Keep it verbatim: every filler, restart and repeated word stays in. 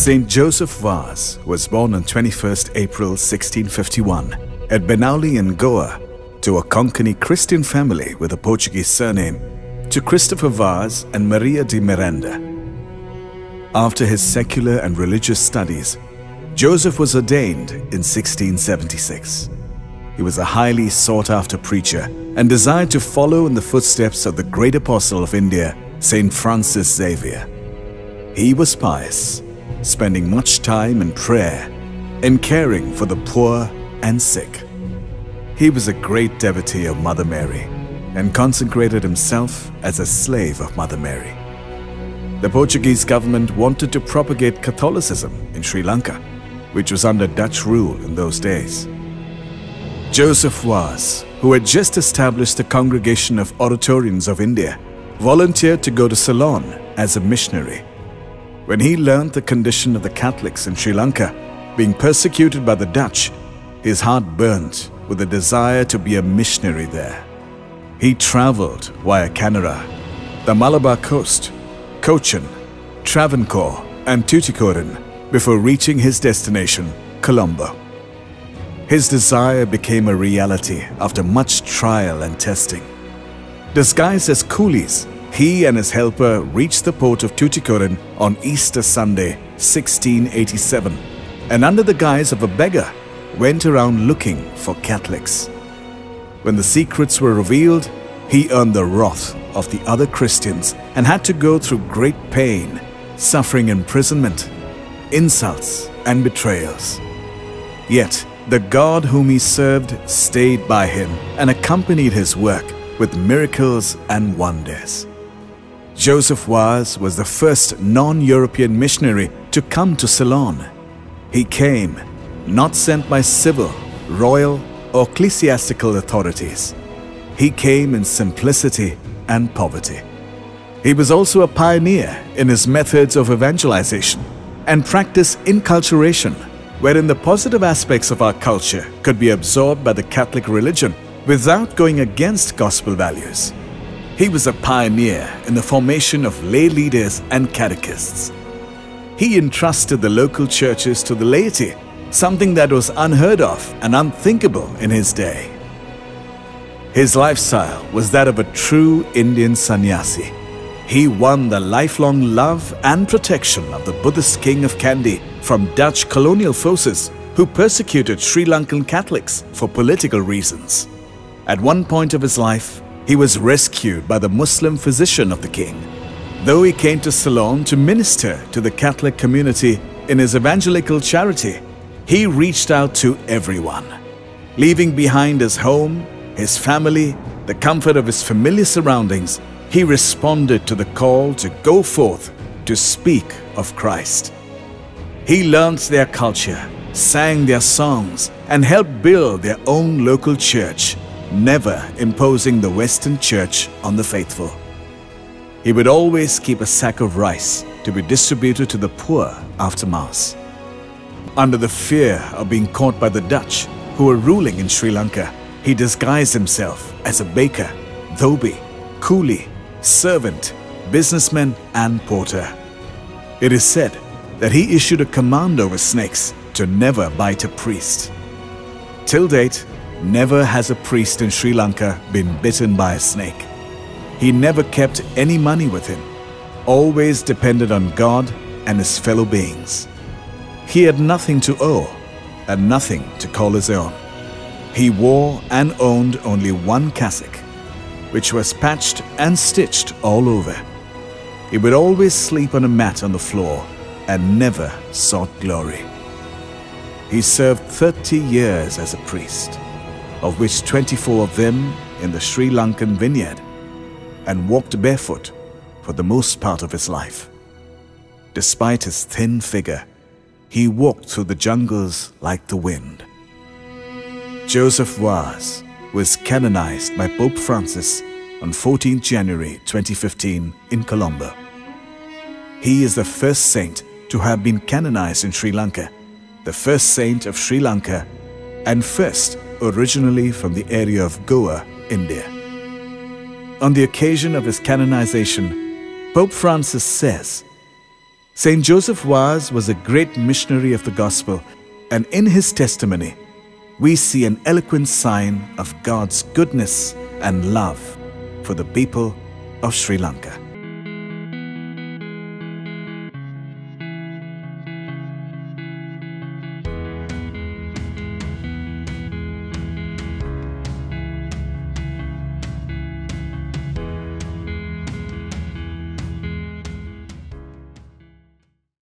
Saint Joseph Vaz was born on twenty-first April sixteen fifty-one at Benauli in Goa to a Konkani Christian family with a Portuguese surname, to Christopher Vaz and Maria de Miranda. After his secular and religious studies, Joseph was ordained in sixteen seventy-six. He was a highly sought-after preacher and desired to follow in the footsteps of the great apostle of India, Saint Francis Xavier. He was pious, spending much time in prayer and caring for the poor and sick. He was a great devotee of Mother Mary and consecrated himself as a slave of Mother Mary. The Portuguese government wanted to propagate Catholicism in Sri Lanka, which was under Dutch rule in those days. Joseph Vaz, who had just established a congregation of Oratorians of India, volunteered to go to Ceylon as a missionary. When he learned the condition of the Catholics in Sri Lanka being persecuted by the Dutch, his heart burned with a desire to be a missionary there. He traveled via Canara, the Malabar Coast, Cochin, Travancore and Tuticorin before reaching his destination, Colombo. His desire became a reality after much trial and testing. Disguised as coolies, he and his helper reached the port of Tuticorin on Easter Sunday, sixteen eighty-seven, and under the guise of a beggar, went around looking for Catholics. When the secrets were revealed, he earned the wrath of the other Christians and had to go through great pain, suffering imprisonment, insults, and betrayals. Yet, the God whom he served stayed by him and accompanied his work with miracles and wonders. Joseph Vaz was the first non-European missionary to come to Ceylon. He came, not sent by civil, royal, or ecclesiastical authorities. He came in simplicity and poverty. He was also a pioneer in his methods of evangelization and practiced inculturation, wherein the positive aspects of our culture could be absorbed by the Catholic religion without going against gospel values. He was a pioneer in the formation of lay leaders and catechists. He entrusted the local churches to the laity, something that was unheard of and unthinkable in his day. His lifestyle was that of a true Indian sannyasi. He won the lifelong love and protection of the Buddhist king of Kandy from Dutch colonial forces who persecuted Sri Lankan Catholics for political reasons. At one point of his life, he was rescued by the Muslim physician of the king. Though he came to Ceylon to minister to the Catholic community in his evangelical charity, he reached out to everyone. Leaving behind his home, his family, the comfort of his familiar surroundings, he responded to the call to go forth to speak of Christ. He learned their culture, sang their songs, and helped build their own local church, never imposing the Western church on the faithful. He would always keep a sack of rice to be distributed to the poor after Mass. Under the fear of being caught by the Dutch, who were ruling in Sri Lanka, he disguised himself as a baker, dhobie, coolie, servant, businessman, and porter. It is said that he issued a command over snakes to never bite a priest. Till date, never has a priest in Sri Lanka been bitten by a snake. He never kept any money with him, always depended on God and his fellow beings. He had nothing to owe and nothing to call his own. He wore and owned only one cassock, which was patched and stitched all over. He would always sleep on a mat on the floor and never sought glory. He served thirty years as a priest, of which twenty-four of them in the Sri Lankan vineyard, and walked barefoot for the most part of his life. Despite his thin figure, he walked through the jungles like the wind. Joseph Vaz was canonized by Pope Francis on fourteenth January twenty fifteen in Colombo. He is the first saint to have been canonized in Sri Lanka, the first saint of Sri Lanka, and first originally from the area of Goa, India. On the occasion of his canonization, Pope Francis says, Saint Joseph Vaz was a great missionary of the gospel, and in his testimony, we see an eloquent sign of God's goodness and love for the people of Sri Lanka.